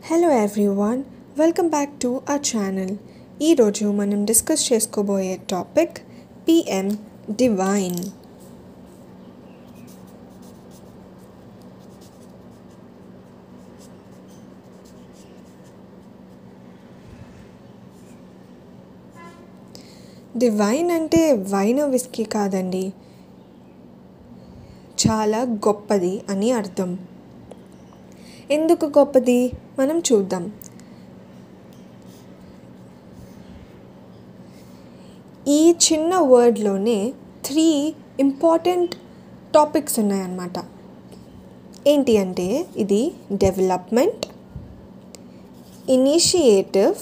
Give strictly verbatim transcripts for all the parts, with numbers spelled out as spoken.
Hello everyone, welcome back to our channel. ఈరోజు మనం discuss చేసుకోబోయే టాపిక్ పిఎం డివైన్. డివైన్ అంటే వైన్ విస్కీ కాదండి, చాలా గొప్పది అని అర్థం. ఎందుకు గొప్పది మనం చూద్దాం. ఈ చిన్న వర్డ్లోనే త్రీ ఇంపార్టెంట్ టాపిక్స్ ఉన్నాయన్నమాట. ఏంటి అంటే ఇది development, initiative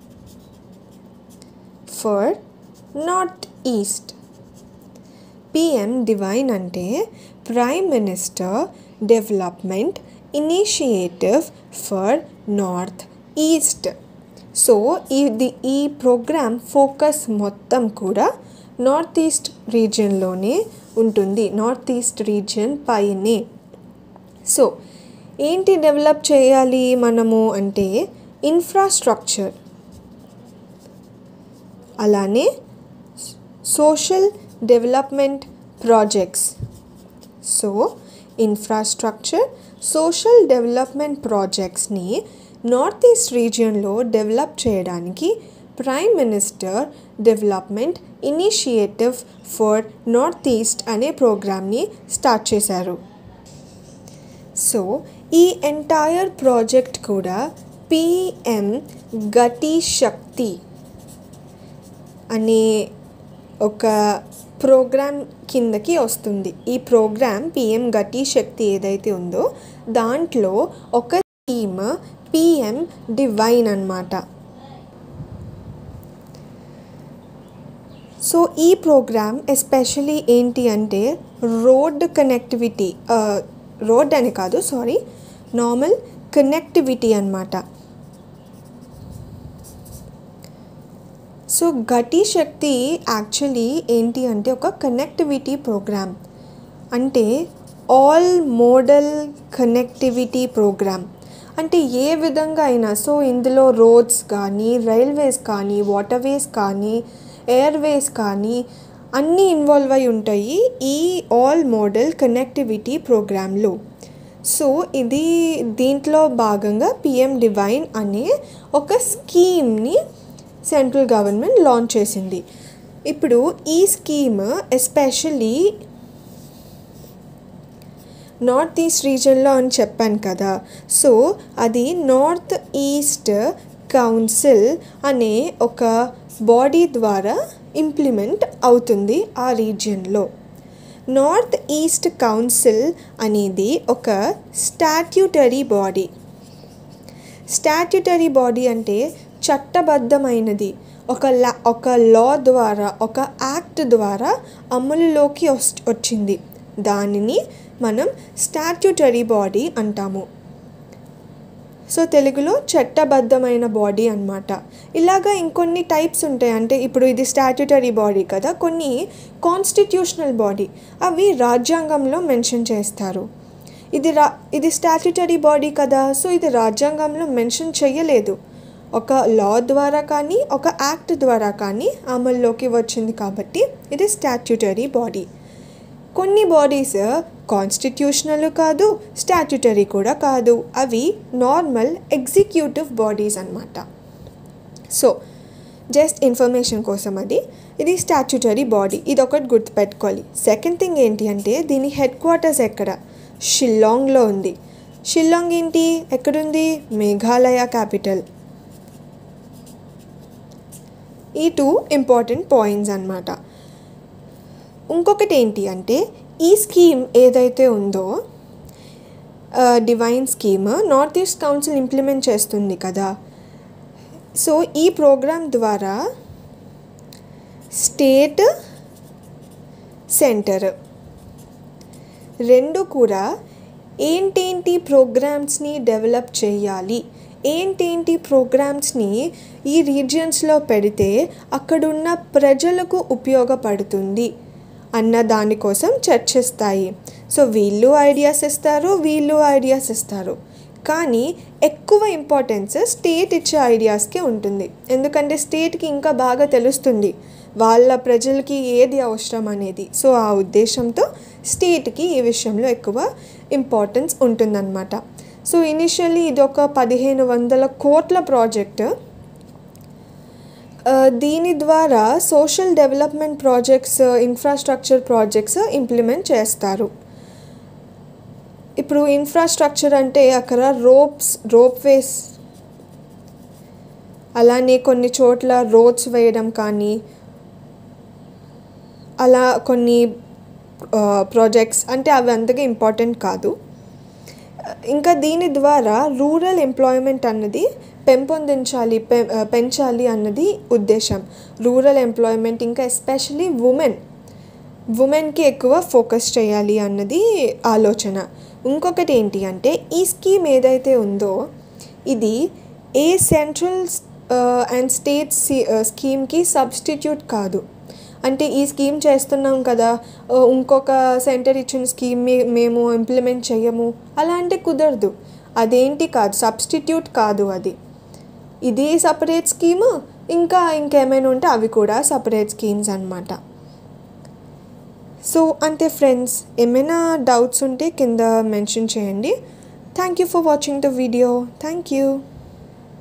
for north east. PM divine అంటే prime minister development initiative for north east. So ఇది ఈ ప్రోగ్రామ్ ఫోకస్ మొత్తం కూడా నార్త్ ఈస్ట్ రీజియన్లోనే ఉంటుంది, నార్త్ ఈస్ట్ రీజియన్ పైనే. సో ఏంటి డెవలప్ చేయాలి మనము అంటే ఇన్ఫ్రాస్ట్రక్చర్, అలానే social development projects. So infrastructure, social development ప్రాజెక్ట్స్ని నార్త్ ఈస్ట్ రీజియన్లో డెవలప్ చేయడానికి prime minister development initiative for north east అనే ప్రోగ్రామ్ని స్టార్ట్ చేశారు. సో ఈ ఎంటైర్ ప్రాజెక్ట్ కూడా పిఎం గతి శక్తి అనే ఒక ప్రోగ్రామ్ కిందకి వస్తుంది. ఈ ప్రోగ్రామ్ పిఎం గతి శక్తి ఏదైతే ఉందో దాంట్లో ఒక స్కీమ్ పిఎం డివైన్ అన్నమాట. సో ఈ ప్రోగ్రామ్ ఎస్పెషలీ ఏంటి అంటే రోడ్ కనెక్టివిటీ, రోడ్ అని కాదు సారీ నార్మల్ కనెక్టివిటీ అన్నమాట. సో గతి శక్తి యాక్చువల్లీ ఏంటి అంటే ఒక కనెక్టివిటీ ప్రోగ్రామ్, అంటే ఆల్ మోడల్ కనెక్టివిటీ ప్రోగ్రామ్. అంటే ఏ విధంగా అయినా, సో ఇందులో రోడ్స్ కానీ, రైల్వేస్ కానీ, వాటర్వేస్ కానీ, ఎయిర్వేస్ కానీ అన్నీ ఇన్వాల్వ్ అయి ఉంటాయి ఈ ఆల్ మోడల్ కనెక్టివిటీ ప్రోగ్రాంలో. సో ఇది దీంట్లో భాగంగా పిఎం డివైన్ అనే ఒక స్కీమ్ని సెంట్రల్ గవర్నమెంట్ లాంచ్ చేసింది. ఇప్పుడు ఈ స్కీమ్ ఎస్పెషల్లీ నార్త్ ఈస్ట్ రీజియన్లో అని చెప్పాను కదా. సో అది నార్త్ ఈస్ట్ కౌన్సిల్ అనే ఒక బాడీ ద్వారా ఇంప్లిమెంట్ అవుతుంది ఆ రీజియన్లో. నార్త్ ఈస్ట్ కౌన్సిల్ అనేది ఒక స్టాట్యూటరీ బాడీ. స్టాట్యూటరీ బాడీ అంటే చట్టబద్ధమైనది, ఒక లా ఒక లా ద్వారా, ఒక యాక్ట్ ద్వారా అమలులోకి వచ్చింది. దానిని మనం స్టాట్యూటరీ బాడీ అంటాము. సో తెలుగులో చట్టబద్ధమైన బాడీ అన్నమాట. ఇలాగా ఇంకొన్ని టైప్స్ ఉంటాయి. అంటే ఇప్పుడు ఇది స్టాట్యూటరీ బాడీ కదా, కొన్ని కాన్స్టిట్యూషనల్ బాడీ, అవి రాజ్యాంగంలో మెన్షన్ చేస్తారు. ఇది రా ఇది స్టాట్యూటరీ బాడీ కదా, సో ఇది రాజ్యాంగంలో మెన్షన్ చేయలేదు, ఒక లా ద్వారా కానీ ఒక యాక్ట్ ద్వారా కానీ అమల్లోకి వచ్చింది కాబట్టి ఇది స్టాట్యూటరీ బాడీ. కొన్ని బాడీస్ కాన్స్టిట్యూషనల్ కాదు, స్టాట్యూటరీ కూడా కాదు, అవి నార్మల్ ఎగ్జిక్యూటివ్ బాడీస్ అన్నమాట. సో జస్ట్ ఇన్ఫర్మేషన్ కోసం అది ఇది స్టాట్యూటరీ బాడీ, ఇది ఒకటి గుర్తుపెట్టుకోవాలి. సెకండ్ థింగ్ ఏంటి అంటే దీని హెడ్ క్వార్టర్స్ ఎక్కడ? షిల్లాంగ్లో ఉంది. షిల్లాంగ్ ఏంటి ఎక్కడుంది? మేఘాలయ క్యాపిటల్. ఈ టూ ఇంపార్టెంట్ పాయింట్స్ అన్నమాట. ఇంకొకటి ఏంటి అంటే ఈ స్కీమ్ ఏదైతే ఉందో divine scheme north east council implement చేస్తుంది కదా. సో ఈ ప్రోగ్రామ్ ద్వారా స్టేట్, సెంటర్ రెండు కూడా ఏంటేంటి ప్రోగ్రామ్స్ని డెవలప్ చేయాలి, ఏంటేంటి ప్రోగ్రామ్స్ని ఈ రీజియన్స్లో పెడితే అక్కడున్న ప్రజలకు ఉపయోగపడుతుంది అన్న దానికోసం చర్చిస్తాయి. సో వీళ్ళు ఐడియాస్ ఇస్తారు, వీళ్ళు ఐడియాస్ ఇస్తారు. కానీ ఎక్కువ ఇంపార్టెన్స్ స్టేట్ ఇచ్చే ఐడియాస్కే ఉంటుంది. ఎందుకంటే స్టేట్కి ఇంకా బాగా తెలుస్తుంది వాళ్ళ ప్రజలకి ఏది అవసరం అనేది. సో ఆ ఉద్దేశంతో స్టేట్కి ఈ విషయంలో ఎక్కువ ఇంపార్టెన్స్ ఉంటుందన్నమాట. సో ఇనిషియల్లీ ఇది ఒక పదిహేను వందల కోట్ల ప్రాజెక్ట్. దీని ద్వారా social development projects, infrastructure projects implement చేస్తారు. ఇప్పుడు ఇన్ఫ్రాస్ట్రక్చర్ అంటే అక్కడ రోప్స్ రోప్ వేస్ అలానే కొన్ని చోట్ల రోడ్స్ వేయడం కానీ అలా కొన్ని ప్రాజెక్ట్స్ అంటే అవి అంతగా ఇంపార్టెంట్ కాదు. ఇంకా దీని ద్వారా రూరల్ ఎంప్లాయ్మెంట్ అన్నది పెంపొందించాలి పె పెంచాలి అన్నది ఉద్దేశం. రూరల్ ఎంప్లాయ్మెంట్ ఇంకా ఎస్పెషలీ ఉమెన్ ఉమెన్కి ఎక్కువ ఫోకస్ చేయాలి అన్నది ఆలోచన. ఇంకొకటి ఏంటి అంటే ఈ స్కీమ్ ఏదైతే ఉందో ఇది ఏ సెంట్రల్ అండ్ స్టేట్ స్కీమ్కి సబ్స్టిట్యూట్ కాదు. అంటే ఈ స్కీమ్ చేస్తున్నాం కదా, ఇంకొక సెంటర్ ఇచ్చిన స్కీమ్ మేము ఇంప్లిమెంట్ చేయము అలా అంటే కుదరదు. అదేంటి కాదు, సబ్స్టిట్యూట్ కాదు అది. ఇది సపరేట్ స్కీము, ఇంకా ఇంకేమైనా ఉంటే అవి కూడా సపరేట్ స్కీమ్స్ అన్నమాట. సో అంతే ఫ్రెండ్స్, ఏమైనా డౌట్స్ ఉంటే కింద మెన్షన్ చేయండి. Thank you for watching the video. Thank you.